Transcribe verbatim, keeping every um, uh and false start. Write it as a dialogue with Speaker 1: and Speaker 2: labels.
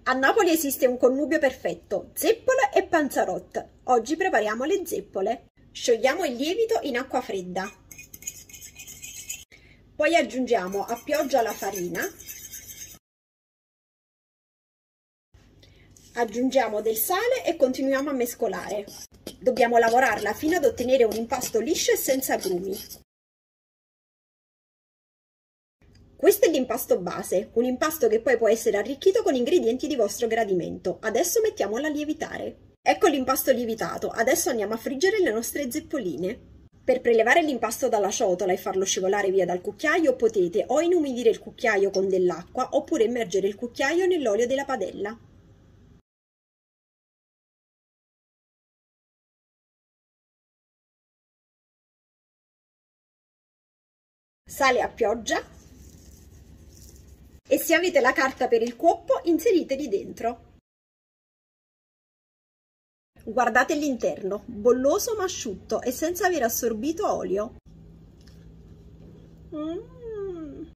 Speaker 1: A Napoli esiste un connubio perfetto, zeppole e panzarot. Oggi prepariamo le zeppole. Sciogliamo il lievito in acqua fredda. Poi aggiungiamo a pioggia la farina. Aggiungiamo del sale e continuiamo a mescolare. Dobbiamo lavorarla fino ad ottenere un impasto liscio e senza grumi. Questo è l'impasto base, un impasto che poi può essere arricchito con ingredienti di vostro gradimento. Adesso mettiamolo a lievitare. Ecco l'impasto lievitato, adesso andiamo a friggere le nostre zeppoline. Per prelevare l'impasto dalla ciotola e farlo scivolare via dal cucchiaio potete o inumidire il cucchiaio con dell'acqua oppure immergere il cucchiaio nell'olio della padella. Sale a pioggia. E se avete la carta per il cuoppo, inseriteli dentro. Guardate l'interno, bolloso ma asciutto e senza aver assorbito olio. Mm.